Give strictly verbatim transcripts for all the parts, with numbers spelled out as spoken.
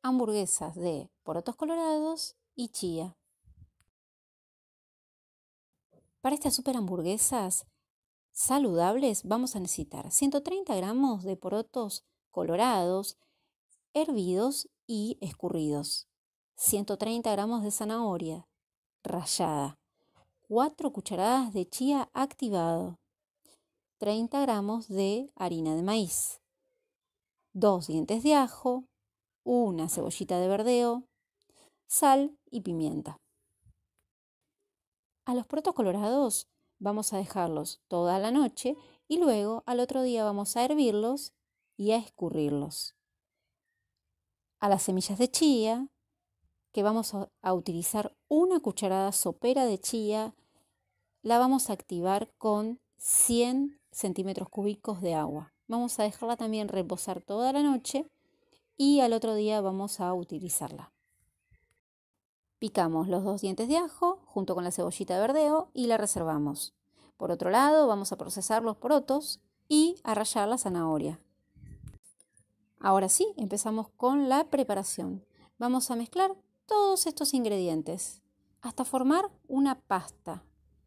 hamburguesas de porotos colorados y chía. Para estas super hamburguesas saludables vamos a necesitar ciento treinta gramos de porotos colorados, hervidos y escurridos, ciento treinta gramos de zanahoria rallada, cuatro cucharadas de chía activado, treinta gramos de harina de maíz, dos dientes de ajo, una cebollita de verdeo, sal y pimienta. A los porotos colorados vamos a dejarlos toda la noche y luego al otro día vamos a hervirlos y a escurrirlos. A las semillas de chía, que vamos a utilizar una cucharada sopera de chía, la vamos a activar con cien centímetros cúbicos de agua. Vamos a dejarla también reposar toda la noche y al otro día vamos a utilizarla. Picamos los dos dientes de ajo junto con la cebollita de verdeo y la reservamos. Por otro lado, vamos a procesar los porotos y a rallar la zanahoria. Ahora sí, empezamos con la preparación. Vamos a mezclar todos estos ingredientes hasta formar una pasta.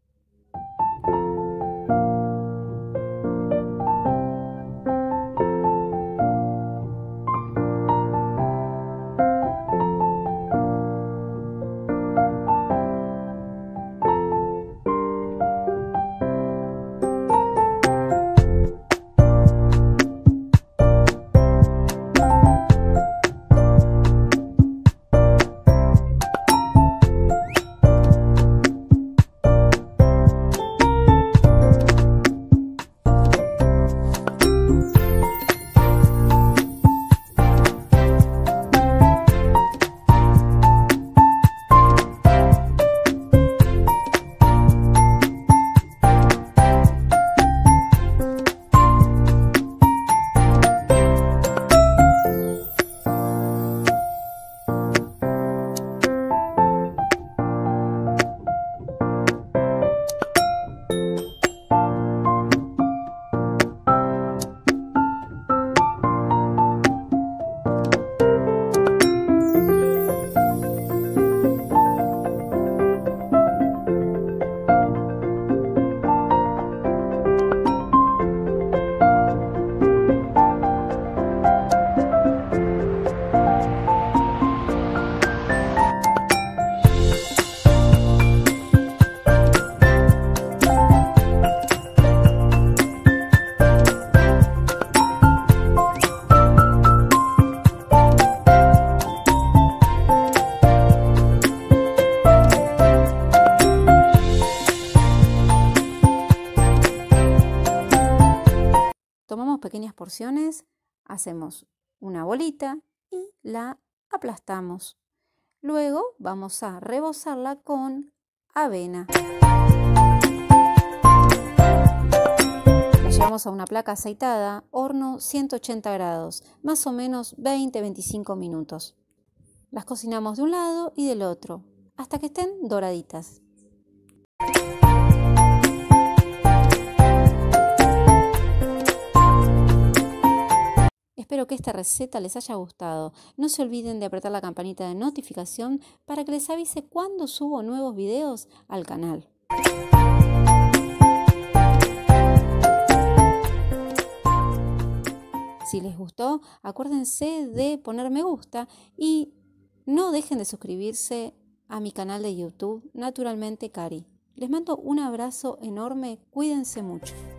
Tomamos pequeñas porciones, hacemos una bolita y la aplastamos. Luego vamos a rebozarla con avena. La llevamos a una placa aceitada, horno ciento ochenta grados, más o menos veinte a veinticinco minutos. Las cocinamos de un lado y del otro, hasta que estén doraditas. Espero que esta receta les haya gustado. No se olviden de apretar la campanita de notificación para que les avise cuando subo nuevos videos al canal. Si les gustó, acuérdense de poner me gusta y no dejen de suscribirse a mi canal de YouTube, Naturalmente Cari. Les mando un abrazo enorme, cuídense mucho.